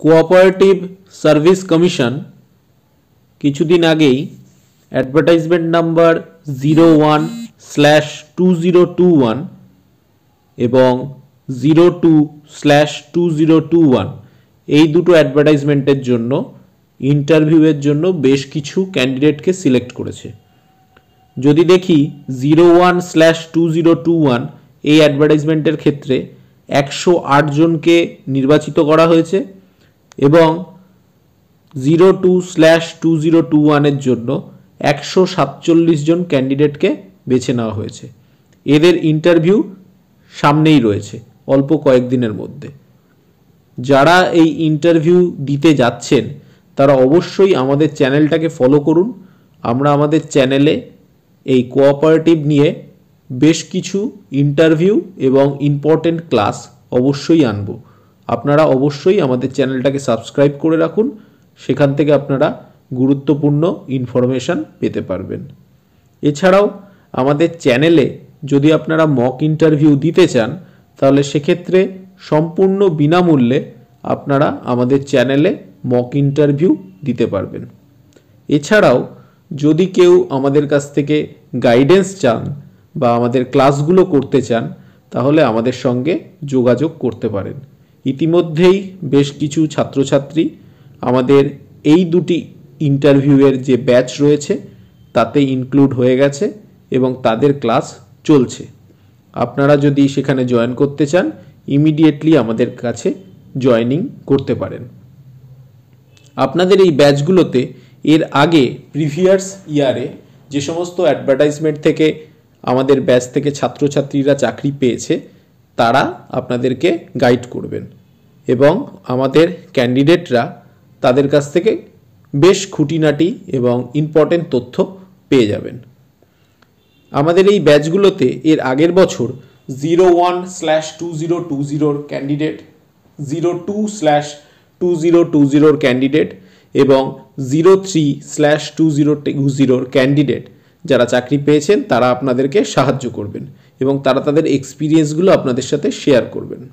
Cooperative service commission কিছুদিন আগেই advertisement number 01/2021 এবং 02/2021 এই দুটো অ্যাডভার্টাইজমেন্টের জন্য ইন্টারভিউয়ের জন্য বেশ কিছু ক্যান্ডিডেটকে সিলেক্ট করেছে। যদি দেখি 01/2021 এই অ্যাডভার্টাইজমেন্টের ক্ষেত্রে 108 জনকে নির্বাচিত করা হয়েছে এবং 02/2021 এর জন্য 147 জন ক্যান্ডিডেটকে বেছে নেওয়া হয়েছে। এদের ইন্টারভিউ সামনেই রয়েছে অল্প কয়েকদিনের মধ্যে। যারা এই ইন্টারভিউ দিতে যাচ্ছেন তারা অবশ্যই আমাদের চ্যানেলটাকে ফলো করুন। আমরা আমাদের চ্যানেলে এই কোঅপারেটিভ নিয়ে বেশ কিছু ইন্টারভিউ এবং ইম্পর্টেন্ট ক্লাস অবশ্যই আনব। আপনারা অবশ্যই আমাদের চ্যানেলটাকে সাবস্ক্রাইব করে রাখুন, সেখান থেকে আপনারা গুরুত্বপূর্ণ ইনফরমেশান পেতে পারবেন। এছাড়াও আমাদের চ্যানেলে যদি আপনারা মক ইন্টারভিউ দিতে চান তাহলে সেক্ষেত্রে সম্পূর্ণ বিনামূল্যে আপনারা আমাদের চ্যানেলে মক ইন্টারভিউ দিতে পারবেন। এছাড়াও যদি কেউ আমাদের কাছ থেকে গাইডেন্স চান বা আমাদের ক্লাসগুলো করতে চান তাহলে আমাদের সঙ্গে যোগাযোগ করতে পারেন। ইতিমধ্যেই বেশ কিছু ছাত্রছাত্রী আমাদের এই দুটি ইন্টারভিউয়ের যে ব্যাচ রয়েছে তাতে ইনক্লুড হয়ে গেছে এবং তাদের ক্লাস চলছে। আপনারা যদি সেখানে জয়েন করতে চান ইমিডিয়েটলি আমাদের কাছে জয়েনিং করতে পারেন। আপনাদের এই ব্যাচগুলোতে এর আগে প্রিভিয়াস ইয়ারে যে সমস্ত অ্যাডভার্টাইজমেন্ট থেকে আমাদের ব্যাচ থেকে ছাত্রছাত্রীরা চাকরি পেয়েছে তারা আপনাদেরকে গাইড করবেন এবং আমাদের ক্যান্ডিডেটরা তাদের কাছ থেকে বেশ খুঁটিনাটি এবং ইম্পর্টেন্ট তথ্য পেয়ে যাবেন। আমাদের এই ব্যাচগুলোতে এর আগের বছর 01/2020 ক্যান্ডিডেট, 02/2020 ক্যান্ডিডেট এবং 03/2020 ক্যান্ডিডেট যারা চাকরি পেয়েছেন তারা আপনাদেরকে সাহায্য করবেন এবং তারা তাদের এক্সপিরিয়েন্সগুলো আপনাদের সাথে শেয়ার করবেন।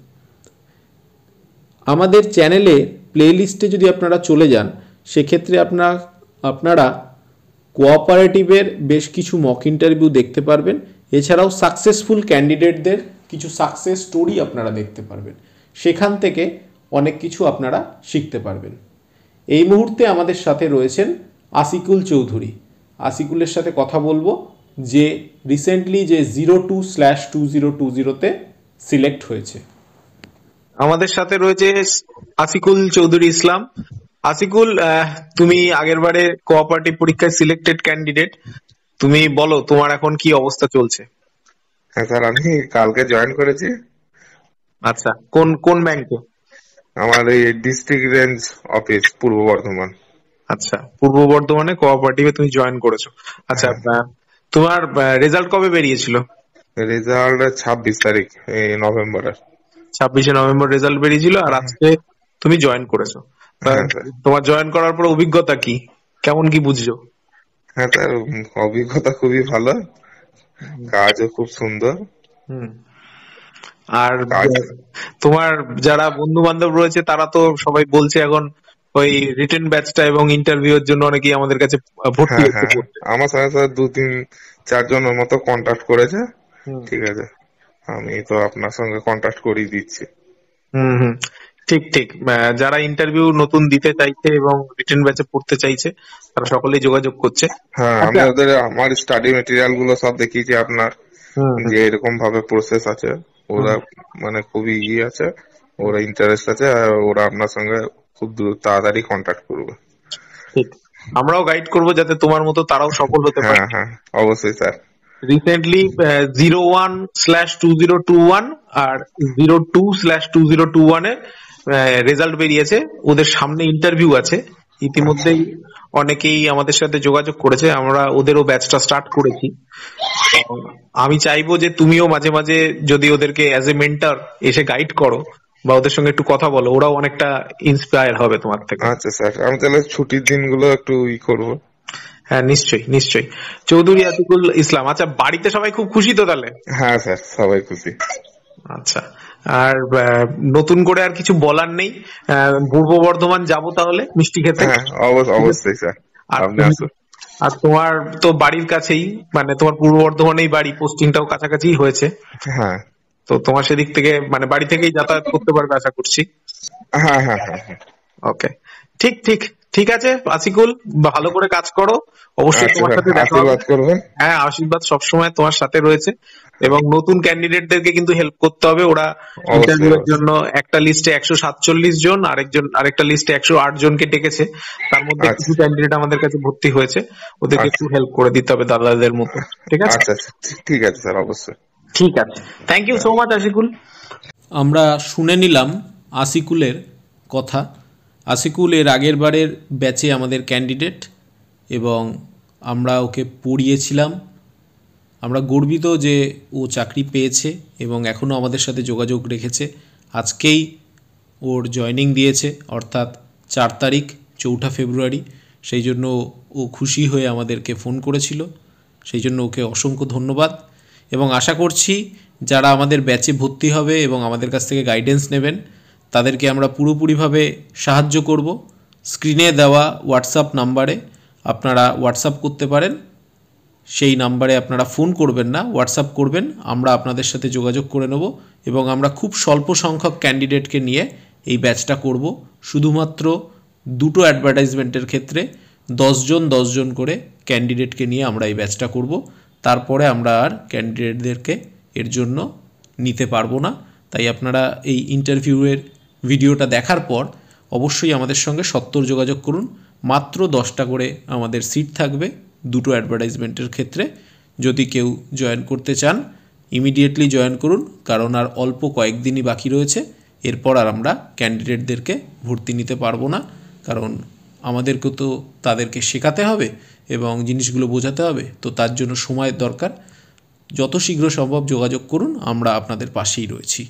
আমাদের চ্যানেলে প্লেলিস্টে যদি আপনারা চলে যান সেক্ষেত্রে আপনারা কোঅপারেটিভের বেশ কিছু মক ইন্টারভিউ দেখতে পারবেন। এছাড়াও সাকসেসফুল ক্যান্ডিডেটদের কিছু সাকসেস স্টোরি আপনারা দেখতে পারবেন। সেখান থেকে অনেক কিছু আপনারা শিখতে পারবেন। এই মুহূর্তে আমাদের সাথে রয়েছেন আশিকুল চৌধুরী। আশিকুলের সাথে কথা বলবো যে রিসেন্টলি যে 02/2020 সিলেক্ট হয়েছে। আমাদের সাথে রয়েছে আশিকুল চৌধুরী ইসলাম। আশিকুল, তুমি আগের বারে কোঅপারেটিভ পরীক্ষায় সিলেক্টেড ক্যান্ডিডেট। তুমি বলো তোমার এখন কি অবস্থা চলছে? হ্যাঁ স্যার, আমি কালকে জয়েন করেছি। আচ্ছা, কোন কোন ব্যাংকে? আমার এই ডিস্ট্রিক্ট রেঞ্জ অফিস, পূর্ব বর্ধমান। আচ্ছা, পূর্ব বর্ধমানে কোঅপারেটিভে তুমি জয়েন করেছো। আচ্ছা, তোমার রেজাল্ট কবে বেরিয়েছিল? রেজাল্ট 26 তারিখ এই নভেম্বরের। 26শে নভেম্বর রেজাল্ট বেরিয়েছিল আর আজকে তুমি জয়েন করেছো। তোমার জয়েন করার পর অভিজ্ঞতা কি, কেমন কি বুঝছো? হ্যাঁ স্যার, অভিজ্ঞতা খুবই ভালো, কাজও খুব সুন্দর। আর তোমার যারা বন্ধু বান্ধব রয়েছে তারা তো সবাই বলছে এখন ওই রিটেন ব্যাচটা এবং ইন্টারভিউ এর জন্য অনেকেই আমাদের কাছে ভর্তি হচ্ছে। আমার সাথে স্যার 2-3-4 জনের মতো কন্ট্যাক্ট করেছে। ঠিক আছে, আমি তো আপনার সঙ্গে কন্ট্যাক্ট করিয়ে দিচ্ছি। ঠিক ঠিক, যারা ইন্টারভিউ নতুন দিতে চাইছে এবং রিটেন ব্যাচে পড়তে চাইছে তারা সকলেই যোগাযোগ করছে। হ্যাঁ, আমি ওদের আমার স্টাডি মেটেরিয়াল গুলো সব দেখিয়েছি আপনার, যে এরকম ভাবে প্রসেস আছে। ওরা মানে খুবই আছে, ওরা ইন্টারেস্ট আছে, আর ওরা আপনার সঙ্গে খুব তাড়াতাড়ি কন্ট্যাক্ট করবে। ঠিক, আমরাও গাইড করবো যাতে তোমার মতো তারাও সফল হতে পারে। হ্যাঁ হ্যাঁ, অবশ্যই স্যার। রিসেন্টলি 01/2021 আর 02/2021 এর রেজাল্ট বেরিয়েছে। ওদের সামনে ইন্টারভিউ আছে। ইতিমধ্যেই অনেকেই আমাদের সাথে যোগাযোগ করেছে, আমরা ওদেরও ব্যাচটা স্টার্ট করেছি। আমি চাইবো যে তুমিও মাঝে মাঝে যদি ওদেরকে অ্যাজ এ মেন্টর এসে গাইড করো বা ওদের সঙ্গে একটু কথা বলো, ওরাও অনেকটা ইন্সপায়ার হবে তোমার থেকে। আচ্ছা স্যার, আমি তাহলে ছুটির দিনগুলো একটু করবো। হ্যাঁ, নিশ্চয়ই নিশ্চয়ই। চৌধুরী আতিকুল ইসলাম, আচ্ছা বাড়িতে সবাই খুব খুশি তো তাহলে? হ্যাঁ স্যার, সবাই খুশি। আচ্ছা, আর নতুন করে আর কিছু বলার নেই। পূর্ব বর্ধমান যাব তাহলে মিষ্টি খেতে। হ্যাঁ, অবশ্যই স্যার, আর আপনি তুমি, আসুন। আর তোমার তো বাড়ির কাছেই, মানে তোমার পূর্ব বর্ধমানেই বাড়ি, পোস্টিংটাও কাছাকাছি হয়েছে, হ্যাঁ তো তোমার সেদিক থেকে মানে বাড়ি থেকেই যাতায়াত করতে পারবে আশা করছি। হ্যাঁ হ্যাঁ হ্যাঁ হ্যাঁ। ওকে, ঠিক ঠিক ঠিক আছে আশিকুল, ভালো করে কাজ করো, অবশ্যই আচ্ছা তোমার স্যার, সাথে দেখা হবে। আশীর্বাদ করবেন। হ্যাঁ, আশীর্বাদ সবসময় তোমার সাথে রয়েছে। এবং নতুন ক্যান্ডিডেটদেরকে কিন্তু হেল্প করতে হবে। ওরা অবশ্যই ইন্টারভিউ এর অবশ্যই। জন্য একটা লিস্টে 147 জন, আরেকটা লিস্টে 108 জনকে ডেকেছে। তার মধ্যে কিছু আচ্ছা ক্যান্ডিডেট আমাদের কাছে ভর্তি হয়েছে, ওদেরকে একটু আচ্ছা হেল্প করে দিতে হবে দাদাদের মতো। ঠিক আছে, আচ্ছা আচ্ছা, ঠিক আছে স্যার, অবশ্যই। ঠিক আছে, thank you so much Ashikul. আমরা শুনে নিলাম আশিকুলের কথা। আশিকুল এর আগের বারের ব্যাচে আমাদের ক্যান্ডিডেট এবং আমরা ওকে পড়িয়েছিলাম। আমরা গর্বিত যে ও চাকরি পেয়েছে এবং এখনও আমাদের সাথে যোগাযোগ রেখেছে। আজকেই ওর জয়েনিং দিয়েছে, অর্থাৎ 4 তারিখ, 4 ফেব্রুয়ারি। সেই জন্য ও খুশি হয়ে আমাদেরকে ফোন করেছিল, সেই জন্য ওকে অসংখ্য ধন্যবাদ। এবং আশা করছি যারা আমাদের ব্যাচে ভর্তি হবে এবং আমাদের কাছ থেকে গাইডেন্স নেবেন তাদেরকে আমরা পুরোপুরিভাবে সাহায্য করব। স্ক্রিনে দেওয়া হোয়াটসঅ্যাপ নাম্বারে আপনারা হোয়াটসঅ্যাপ করতে পারেন, সেই নাম্বারে আপনারা ফোন করবেন না, হোয়াটসঅ্যাপ করবেন, আমরা আপনাদের সাথে যোগাযোগ করে নেব। এবং আমরা খুব স্বল্প সংখ্যক ক্যান্ডিডেটকে নিয়ে এই ব্যাচটা করব। শুধুমাত্র 2টো অ্যাডভার্টাইজমেন্টের ক্ষেত্রে 10 জন করে ক্যান্ডিডেটকে নিয়ে আমরা এই ব্যাচটা করব। তারপরে আমরা আর ক্যান্ডিডেটদেরকে এর জন্য নিতে পারবো না। তাই আপনারা এই ইন্টারভিউয়ের ভিডিওটা দেখার পর অবশ্যই আমাদের সঙ্গে সত্বর যোগাযোগ করুন। মাত্র 10টা করে আমাদের সিট থাকবে 2টো অ্যাডভার্টাইজমেন্টের ক্ষেত্রে। যদি কেউ জয়েন করতে চান ইমিডিয়েটলি জয়েন করুন, কারণ আর অল্প কয়েকদিনই বাকি রয়েছে। এরপর আর আমরা ক্যান্ডিডেটদেরকে ভর্তি নিতে পারবো না, কারণ আমাদেরকেও তো তাদেরকে শেখাতে হবে এবং জিনিসগুলো বোঝাতে হবে, তো তার জন্য সময়ের দরকার। যত শীঘ্র সম্ভব যোগাযোগ করুন, আমরা আপনাদের পাশেই রয়েছি।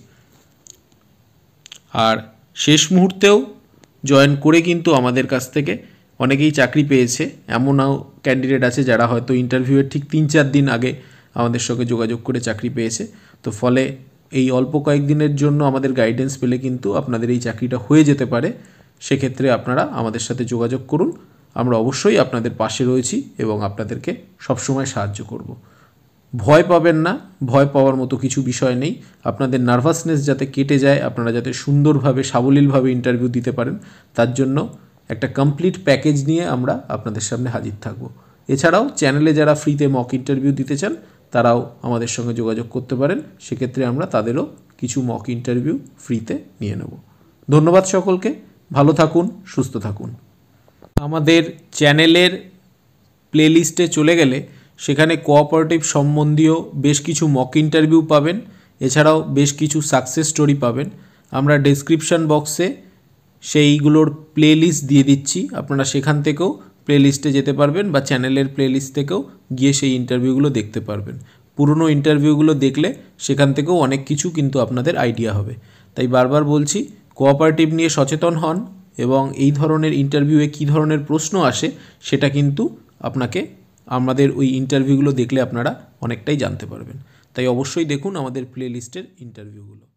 আর শেষ মুহূর্তেও জয়েন করে কিন্তু আমাদের কাছ থেকে অনেকেই চাকরি পেয়েছে। এমনও ক্যান্ডিডেট আছে যারা হয়তো ইন্টারভিউয়ের ঠিক 3-4 দিন আগে আমাদের সঙ্গে যোগাযোগ করে চাকরি পেয়েছে। তো ফলে এই অল্প কয়েকদিনের জন্য আমাদের গাইডেন্স পেলে কিন্তু আপনাদের এই চাকরিটা হয়ে যেতে পারে। সেক্ষেত্রে আপনারা আমাদের সাথে যোগাযোগ করুন, আমরা অবশ্যই আপনাদের পাশে রয়েছি এবং আপনাদেরকে সবসময় সাহায্য করব। ভয় পাবেন না, ভয় পাওয়ার মতো কিছু বিষয় নেই। আপনাদের নার্ভাসনেস যাতে কেটে যায়, আপনারা যাতে সুন্দরভাবে সাবলীলভাবে ইন্টারভিউ দিতে পারেন, তার জন্য একটা কমপ্লিট প্যাকেজ নিয়ে আমরা আপনাদের সামনে হাজির থাকব। এছাড়াও চ্যানেলে যারা ফ্রিতে মক ইন্টারভিউ দিতে চান তারাও আমাদের সঙ্গে যোগাযোগ করতে পারেন, সেক্ষেত্রে আমরা তাদেরও কিছু মক ইন্টারভিউ ফ্রিতে নিয়ে নেব। ধন্যবাদ সকলকে, ভালো থাকুন, সুস্থ থাকুন। আমাদের চ্যানেলের প্লেলিস্টে চলে গেলে সেখানে কোঅপারেটিভ সম্বন্ধীয় বেশ কিছু মক ইন্টারভিউ পাবেন, এছাড়াও বেশ কিছু সাকসেস স্টোরি পাবেন। আমরা ডেসক্রিপশন বক্সে সেইগুলোর প্লেলিস্ট দিয়ে দিচ্ছি, আপনারা সেখান থেকেও প্লেলিস্টে যেতে পারবেন বা চ্যানেলের প্লেলিস্ট থেকেও গিয়ে সেই ইন্টারভিউগুলো দেখতে পারবেন। পুরনো ইন্টারভিউগুলো দেখলে সেখান থেকেও অনেক কিছু কিন্তু আপনাদের আইডিয়া হবে। তাই বারবার বলছি, কোঅপারেটিভ নিয়ে সচেতন হন এবং এই ধরনের ইন্টারভিউয়ে কী ধরনের প্রশ্ন আসে সেটা কিন্তু আপনাকে আমাদের ওই ইন্টারভিউগুলো দেখলে আপনারা অনেকটাই জানতে পারবেন। তাই অবশ্যই দেখুন আমাদের প্লেলিস্টের ইন্টারভিউগুলো।